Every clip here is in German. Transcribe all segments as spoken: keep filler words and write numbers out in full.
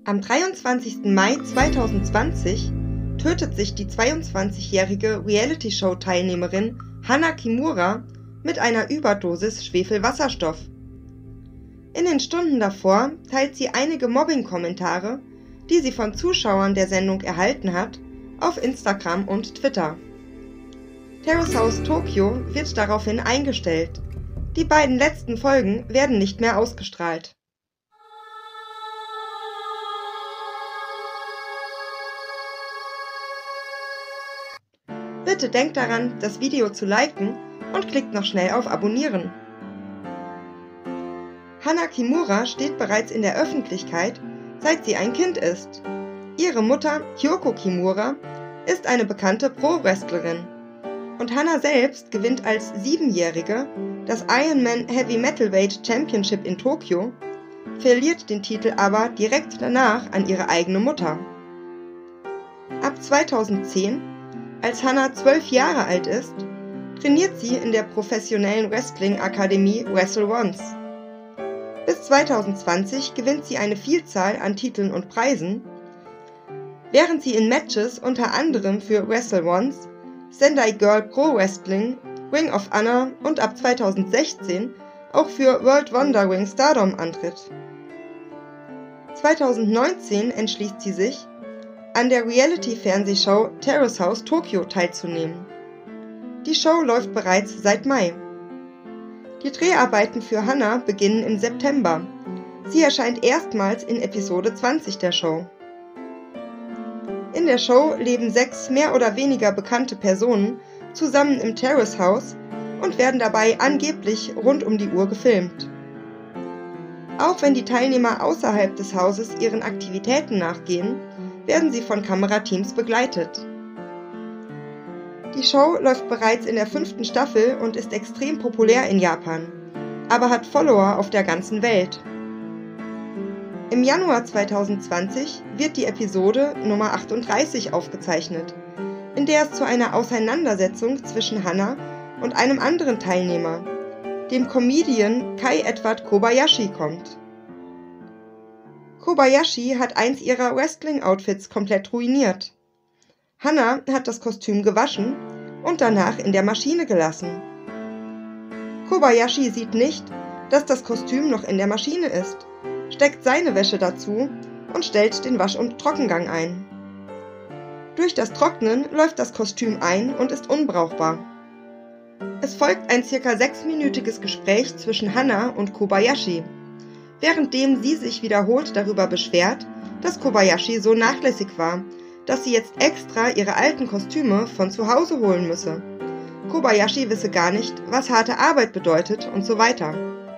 Am dreiundzwanzigsten Mai zweitausendzwanzig tötet sich die zweiundzwanzigjährige Reality-Show-Teilnehmerin Hana Kimura mit einer Überdosis Schwefelwasserstoff. In den Stunden davor teilt sie einige Mobbing-Kommentare, die sie von Zuschauern der Sendung erhalten hat, auf Instagram und Twitter. Terrace House Tokyo wird daraufhin eingestellt. Die beiden letzten Folgen werden nicht mehr ausgestrahlt. Bitte denkt daran, das Video zu liken und klickt noch schnell auf Abonnieren. Hana Kimura steht bereits in der Öffentlichkeit, seit sie ein Kind ist. Ihre Mutter, Kyoko Kimura, ist eine bekannte Pro-Wrestlerin. Und Hana selbst gewinnt als Siebenjährige das Ironman Heavy Metalweight Championship in Tokio, verliert den Titel aber direkt danach an ihre eigene Mutter. Ab zweitausendzehn, als Hana zwölf Jahre alt ist, trainiert sie in der professionellen Wrestling-Akademie Wrestle Once. Bis zweitausendzwanzig gewinnt sie eine Vielzahl an Titeln und Preisen, während sie in Matches unter anderem für Wrestle Once, Sendai Girl Pro Wrestling, Ring of Honor und ab zweitausendsechzehn auch für World Wonder Ring Stardom antritt. zweitausendneunzehn entschließt sie sich, an der Reality-Fernsehshow Terrace House Tokyo teilzunehmen. Die Show läuft bereits seit Mai. Die Dreharbeiten für Hana beginnen im September. Sie erscheint erstmals in Episode zwanzig der Show. In der Show leben sechs mehr oder weniger bekannte Personen zusammen im Terrace House und werden dabei angeblich rund um die Uhr gefilmt. Auch wenn die Teilnehmer außerhalb des Hauses ihren Aktivitäten nachgehen, werden sie von Kamerateams begleitet. Die Show läuft bereits in der fünften Staffel und ist extrem populär in Japan, aber hat Follower auf der ganzen Welt. Im Januar zweitausendzwanzig wird die Episode Nummer achtunddreißig aufgezeichnet, in der es zu einer Auseinandersetzung zwischen Hana und einem anderen Teilnehmer, dem Comedian Kai Edward Kobayashi, kommt. Kobayashi hat eins ihrer Wrestling-Outfits komplett ruiniert. Hana hat das Kostüm gewaschen und danach in der Maschine gelassen. Kobayashi sieht nicht, dass das Kostüm noch in der Maschine ist, steckt seine Wäsche dazu und stellt den Wasch- und Trockengang ein. Durch das Trocknen läuft das Kostüm ein und ist unbrauchbar. Es folgt ein circa sechsminütiges Gespräch zwischen Hana und Kobayashi, währenddem sie sich wiederholt darüber beschwert, dass Kobayashi so nachlässig war, dass sie jetzt extra ihre alten Kostüme von zu Hause holen müsse. Kobayashi wisse gar nicht, was harte Arbeit bedeutet und so weiter.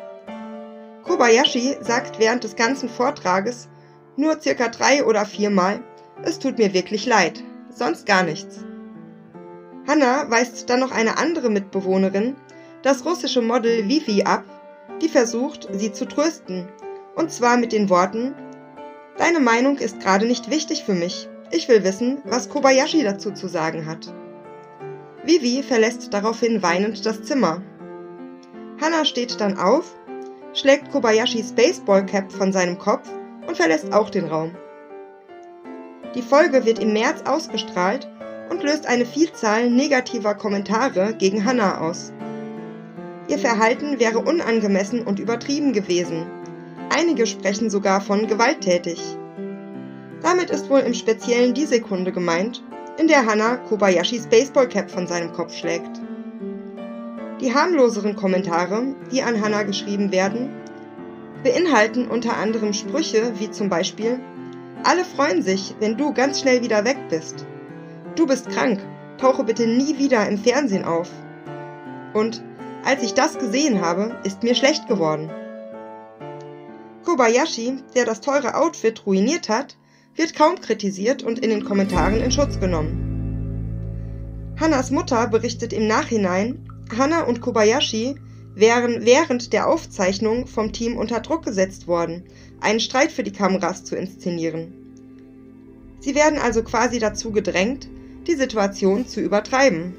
Kobayashi sagt während des ganzen Vortrages nur circa drei oder viermal: „Es tut mir wirklich leid", sonst gar nichts. Hana weist dann noch eine andere Mitbewohnerin, das russische Model Vivi, ab, die versucht, sie zu trösten, und zwar mit den Worten: „Deine Meinung ist gerade nicht wichtig für mich. Ich will wissen, was Kobayashi dazu zu sagen hat." Vivi verlässt daraufhin weinend das Zimmer. Hana steht dann auf, schlägt Kobayashis Baseballcap von seinem Kopf und verlässt auch den Raum. Die Folge wird im März ausgestrahlt und löst eine Vielzahl negativer Kommentare gegen Hana aus. Ihr Verhalten wäre unangemessen und übertrieben gewesen. Einige sprechen sogar von gewalttätig. Damit ist wohl im Speziellen die Sekunde gemeint, in der Hana Kobayashis Baseballcap von seinem Kopf schlägt. Die harmloseren Kommentare, die an Hana geschrieben werden, beinhalten unter anderem Sprüche wie zum Beispiel: „Alle freuen sich, wenn du ganz schnell wieder weg bist. Du bist krank, tauche bitte nie wieder im Fernsehen auf." Und „Als ich das gesehen habe, ist mir schlecht geworden." Kobayashi, der das teure Outfit ruiniert hat, wird kaum kritisiert und in den Kommentaren in Schutz genommen. Hanas Mutter berichtet im Nachhinein, Hana und Kobayashi wären während der Aufzeichnung vom Team unter Druck gesetzt worden, einen Streit für die Kameras zu inszenieren. Sie werden also quasi dazu gedrängt, die Situation zu übertreiben.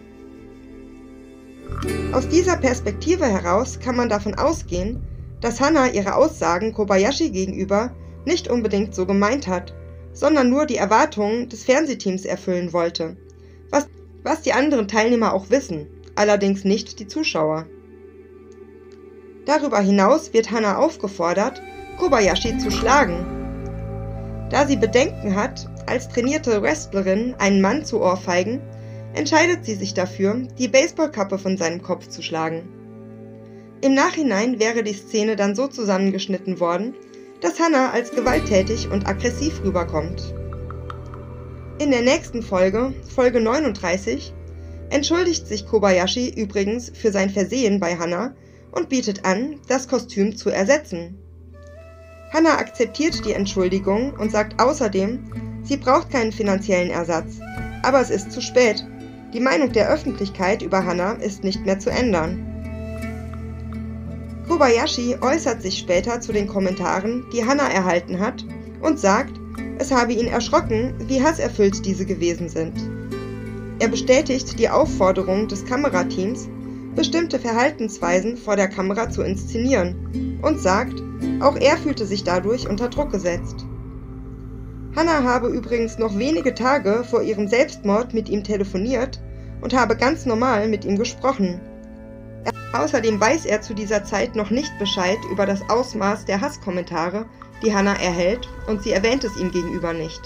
Aus dieser Perspektive heraus kann man davon ausgehen, dass Hana ihre Aussagen Kobayashi gegenüber nicht unbedingt so gemeint hat, sondern nur die Erwartungen des Fernsehteams erfüllen wollte, was, was die anderen Teilnehmer auch wissen, allerdings nicht die Zuschauer. Darüber hinaus wird Hana aufgefordert, Kobayashi zu schlagen. Da sie Bedenken hat, als trainierte Wrestlerin einen Mann zu ohrfeigen, entscheidet sie sich dafür, die Baseballkappe von seinem Kopf zu schlagen. Im Nachhinein wäre die Szene dann so zusammengeschnitten worden, dass Hana als gewalttätig und aggressiv rüberkommt. In der nächsten Folge, Folge neununddreißig, entschuldigt sich Kobayashi übrigens für sein Versehen bei Hana und bietet an, das Kostüm zu ersetzen. Hana akzeptiert die Entschuldigung und sagt außerdem, sie braucht keinen finanziellen Ersatz, aber es ist zu spät. Die Meinung der Öffentlichkeit über Hana ist nicht mehr zu ändern. Kobayashi äußert sich später zu den Kommentaren, die Hana erhalten hat, und sagt, es habe ihn erschrocken, wie hasserfüllt diese gewesen sind. Er bestätigt die Aufforderung des Kamerateams, bestimmte Verhaltensweisen vor der Kamera zu inszenieren und sagt, auch er fühlte sich dadurch unter Druck gesetzt. Hana habe übrigens noch wenige Tage vor ihrem Selbstmord mit ihm telefoniert und habe ganz normal mit ihm gesprochen. Außerdem weiß er zu dieser Zeit noch nicht Bescheid über das Ausmaß der Hasskommentare, die Hana erhält, und sie erwähnt es ihm gegenüber nicht.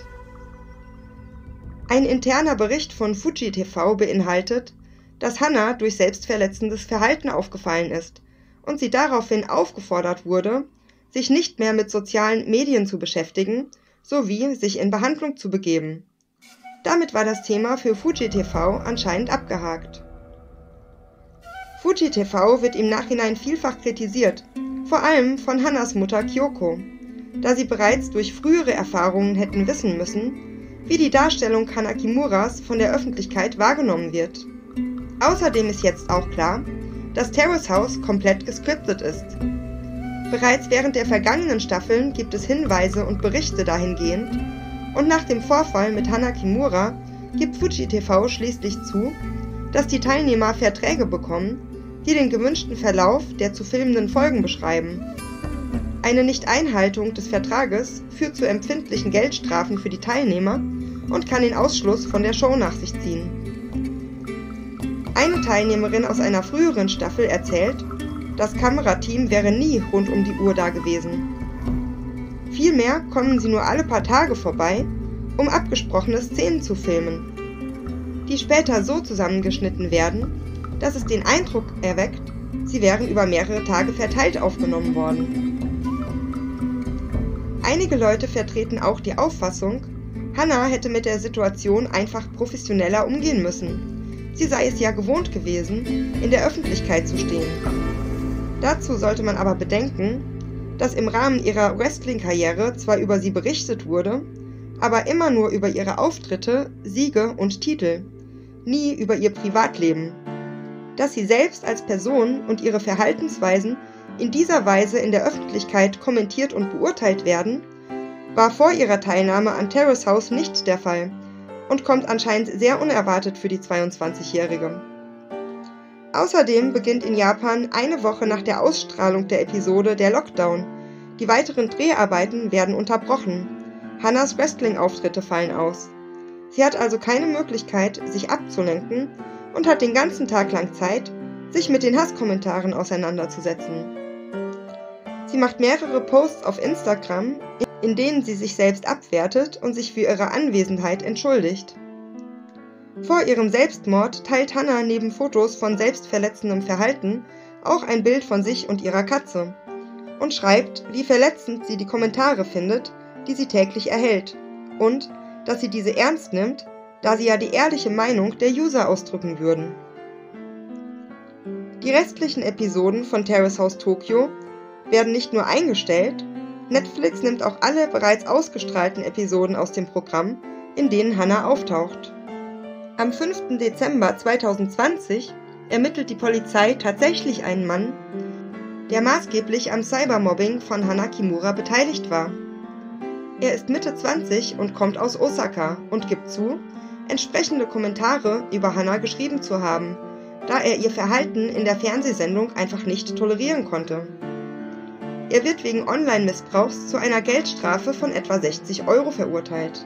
Ein interner Bericht von Fuji T V beinhaltet, dass Hana durch selbstverletzendes Verhalten aufgefallen ist und sie daraufhin aufgefordert wurde, sich nicht mehr mit sozialen Medien zu beschäftigen, sowie sich in Behandlung zu begeben. Damit war das Thema für Fuji T V anscheinend abgehakt. Fuji T V wird im Nachhinein vielfach kritisiert, vor allem von Hanas Mutter Kyoko, da sie bereits durch frühere Erfahrungen hätten wissen müssen, wie die Darstellung Hana Kimuras von der Öffentlichkeit wahrgenommen wird. Außerdem ist jetzt auch klar, dass Terrace House komplett gescriptet ist. Bereits während der vergangenen Staffeln gibt es Hinweise und Berichte dahingehend, und nach dem Vorfall mit Hana Kimura gibt Fuji T V schließlich zu, dass die Teilnehmer Verträge bekommen, die den gewünschten Verlauf der zu filmenden Folgen beschreiben. Eine Nichteinhaltung des Vertrages führt zu empfindlichen Geldstrafen für die Teilnehmer und kann den Ausschluss von der Show nach sich ziehen. Eine Teilnehmerin aus einer früheren Staffel erzählt, das Kamerateam wäre nie rund um die Uhr da gewesen. Vielmehr kommen sie nur alle paar Tage vorbei, um abgesprochene Szenen zu filmen, die später so zusammengeschnitten werden, dass es den Eindruck erweckt, sie wären über mehrere Tage verteilt aufgenommen worden. Einige Leute vertreten auch die Auffassung, Hana hätte mit der Situation einfach professioneller umgehen müssen. Sie sei es ja gewohnt gewesen, in der Öffentlichkeit zu stehen. Dazu sollte man aber bedenken, dass im Rahmen ihrer Wrestling-Karriere zwar über sie berichtet wurde, aber immer nur über ihre Auftritte, Siege und Titel, nie über ihr Privatleben. Dass sie selbst als Person und ihre Verhaltensweisen in dieser Weise in der Öffentlichkeit kommentiert und beurteilt werden, war vor ihrer Teilnahme an Terrace House nicht der Fall und kommt anscheinend sehr unerwartet für die zweiundzwanzigjährige. Außerdem beginnt in Japan eine Woche nach der Ausstrahlung der Episode der Lockdown. Die weiteren Dreharbeiten werden unterbrochen. Hanas Wrestling-Auftritte fallen aus. Sie hat also keine Möglichkeit, sich abzulenken und hat den ganzen Tag lang Zeit, sich mit den Hasskommentaren auseinanderzusetzen. Sie macht mehrere Posts auf Instagram, in denen sie sich selbst abwertet und sich für ihre Anwesenheit entschuldigt. Vor ihrem Selbstmord teilt Hana neben Fotos von selbstverletzendem Verhalten auch ein Bild von sich und ihrer Katze und schreibt, wie verletzend sie die Kommentare findet, die sie täglich erhält, und dass sie diese ernst nimmt, da sie ja die ehrliche Meinung der User ausdrücken würden. Die restlichen Episoden von Terrace House Tokyo werden nicht nur eingestellt, Netflix nimmt auch alle bereits ausgestrahlten Episoden aus dem Programm, in denen Hana auftaucht. Am fünften Dezember zweitausendzwanzig ermittelt die Polizei tatsächlich einen Mann, der maßgeblich am Cybermobbing von Hana Kimura beteiligt war. Er ist Mitte zwanzig und kommt aus Osaka und gibt zu, entsprechende Kommentare über Hana geschrieben zu haben, da er ihr Verhalten in der Fernsehsendung einfach nicht tolerieren konnte. Er wird wegen Online-Missbrauchs zu einer Geldstrafe von etwa sechzig Euro verurteilt.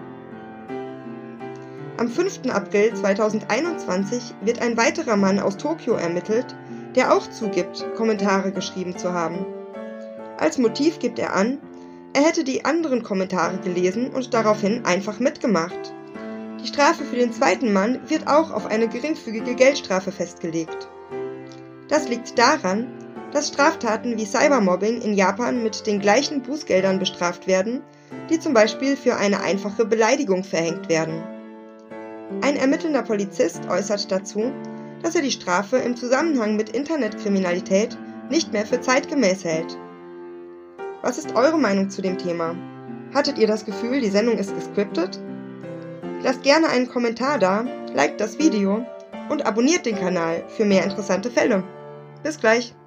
Am fünften April zweitausendeinundzwanzig wird ein weiterer Mann aus Tokio ermittelt, der auch zugibt, Kommentare geschrieben zu haben. Als Motiv gibt er an, er hätte die anderen Kommentare gelesen und daraufhin einfach mitgemacht. Die Strafe für den zweiten Mann wird auch auf eine geringfügige Geldstrafe festgelegt. Das liegt daran, dass Straftaten wie Cybermobbing in Japan mit den gleichen Bußgeldern bestraft werden, die zum Beispiel für eine einfache Beleidigung verhängt werden. Ein ermittelnder Polizist äußert dazu, dass er die Strafe im Zusammenhang mit Internetkriminalität nicht mehr für zeitgemäß hält. Was ist eure Meinung zu dem Thema? Hattet ihr das Gefühl, die Sendung ist gescriptet? Lasst gerne einen Kommentar da, liked das Video und abonniert den Kanal für mehr interessante Fälle. Bis gleich!